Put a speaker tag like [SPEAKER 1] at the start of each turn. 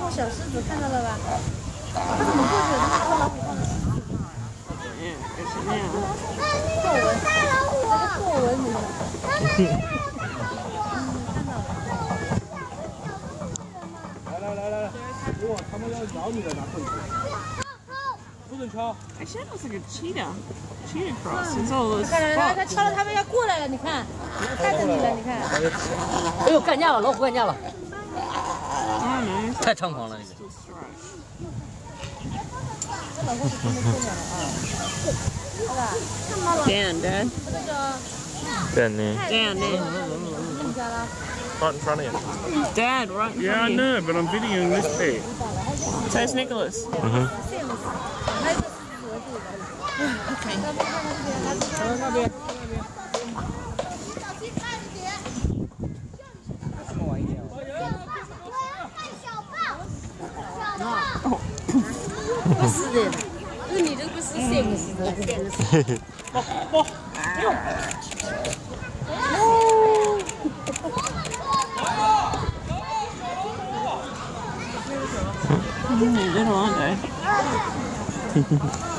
[SPEAKER 1] 头小狮子看到了吧？它怎么过去了？它老虎放的狮子。
[SPEAKER 2] 就是那样。
[SPEAKER 1] 豹纹，大老虎，这个豹纹什么的。看到了。
[SPEAKER 3] 来，哇，他们要咬你了，拿棍子。不准敲。
[SPEAKER 2] Actually, that looks like a cheetah cross. It's all those
[SPEAKER 1] 看了，它
[SPEAKER 2] spots.
[SPEAKER 1] 敲了，它们要过来了，你看，看着你了，你看。
[SPEAKER 4] 哎呦，干架了，老虎干架了，
[SPEAKER 2] Oh, no.
[SPEAKER 4] 太猖狂了这个。
[SPEAKER 1] 这老虎是真的过来了啊，是吧？
[SPEAKER 2] Dan, Dad.
[SPEAKER 1] 这个
[SPEAKER 5] Dan nih.
[SPEAKER 2] Dan, Dan.
[SPEAKER 1] 弄家了。
[SPEAKER 5] Right in front of you.
[SPEAKER 2] Dad, right in
[SPEAKER 3] Yeah, I
[SPEAKER 2] front of you.
[SPEAKER 3] know, but I'm videoing this bit.
[SPEAKER 2] So it's Nicholas.
[SPEAKER 1] OK。
[SPEAKER 3] 那边。
[SPEAKER 1] 不是的，这个你这个不是谁不是的，变的是。
[SPEAKER 2] Little, aren't they?